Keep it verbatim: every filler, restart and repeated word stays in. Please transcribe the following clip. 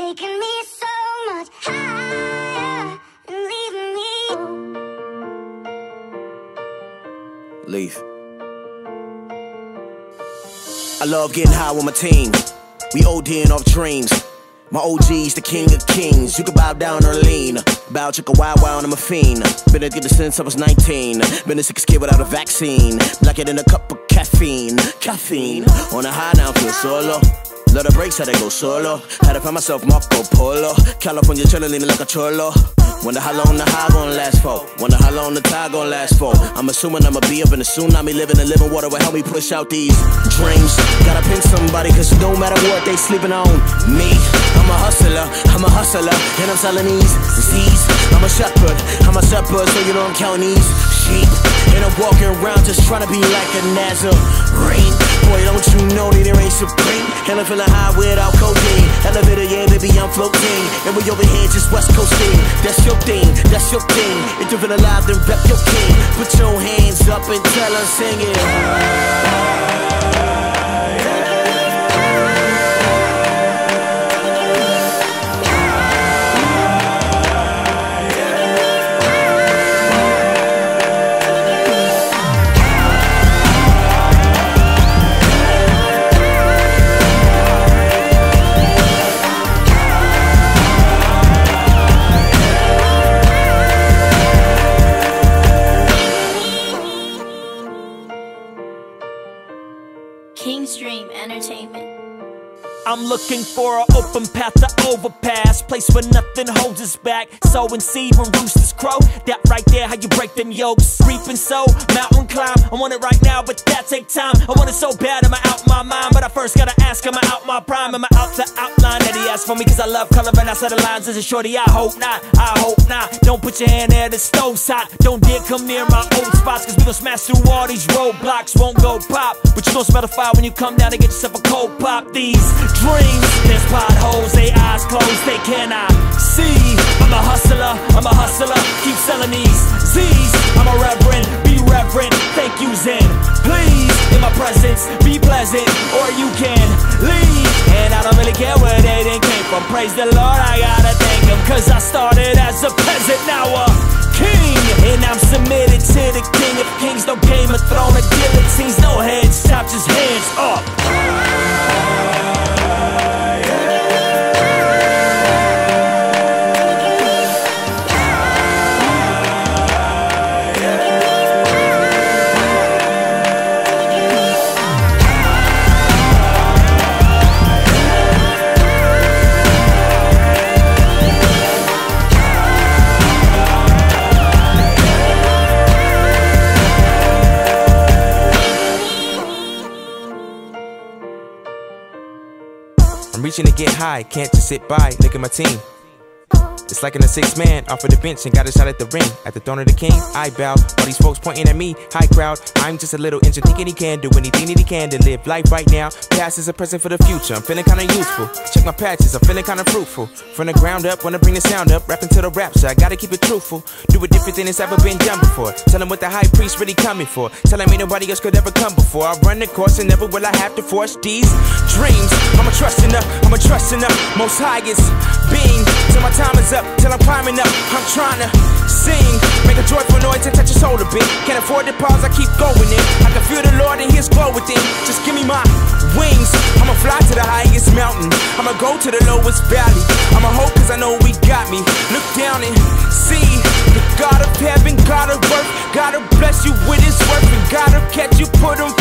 taking me so much higher and leaving me. Leaf. I love getting high with my team. We ODing off dreams. My O G's the king of kings. You can bow down or lean. Bow chicka wow wow and I'm a fiend. Been a kid since I was nineteen. Been a sick kid without a vaccine. Black it in a cup of caffeine. Caffeine. On a high now, feel solo. Love the breaks, how they go solo. Had to find myself Marco Polo. California chillin' leaning like a cholo. Wonder how long the high gon' last for. Wonder how long the tide gon' last for. I'm assuming I'ma be up in a tsunami. Living and living water will help me push out these dreams. Gotta pin somebody, cause no matter what they sleeping on me. I'm a hustler, I'm a hustler, and I'm selling these Z's. I'm a shepherd, I'm a shepherd, so you know I'm counting these sheep. And I'm walking around just trying to be like a Nazarene. Boy, don't you know that there ain't supreme. And I'm feeling high without codeine. Elevator, yeah, baby, I'm floating. And we over here just west coasting. That's your thing, that's your thing. If you feel alive, then rep your king. Put your hands up and tell us, sing it. Kingstream Entertainment. I'm looking for an open path to overpass, place where nothing holds us back. Sowing seed when roosters crow. That right there, how you break them yokes. Reap and sow, mountain climb. I want it right now, but that take time. I want it so bad, am I out my mind? But I first gotta ask, am I out my prime? Am I out to outline that he asked for me? Cause I love color and I set the lines as a shorty. I hope not, I hope not. Don't put your hand there, the stove's hot. Don't dare come near my old spots, cause we gon' smash through all these roadblocks. Won't go pop, but you gon' smell the fire when you come down and get yourself a cold pop. These dreams, there's potholes, they eyes closed, they cannot see. I'm a hustler, I'm a hustler, keep selling these Z's. I'm a reverend, be reverent, thank you Zen. Please, in my presence, be pleasant, or you can leave. And I don't really care where they done came from. Praise the Lord, I gotta thank him, cause I started as a peasant, now a king. And I'm submitted to the king of kings. No Game of Thrones or guillotines, no heads chopped, just hands up. I'm reaching to get high, can't just sit by, look at my team. It's like in a six man off of the bench and got a shot at the ring. At the throne of the king, I bow. All these folks pointing at me, high crowd. I'm just a little engine thinking he can do anything that he can to live life right now. Past is a present for the future. I'm feeling kinda useful. Check my patches, I'm feeling kinda fruitful. From the ground up, wanna bring the sound up. Rapping to the rapture, I gotta keep it truthful. Do it different than it's ever been done before. Tell him what the high priest really coming for. Tell him ain't nobody else could ever come before. I run the course and never will I have to force these dreams. I'm a trusting up, I'm a trusting up. Most highest being. Till my time is up, till I'm climbing up. I'm trying to sing, make a joyful noise and touch your soul a bit. Can't afford to pause, I keep going in. I can feel the Lord and his glow within. Just give me my wings. I'ma fly to the highest mountain. I'ma go to the lowest valley. I'ma hope cause I know we got me. Look down and see the God of heaven, God of earth. Gotta bless you with his work and gotta catch you, put him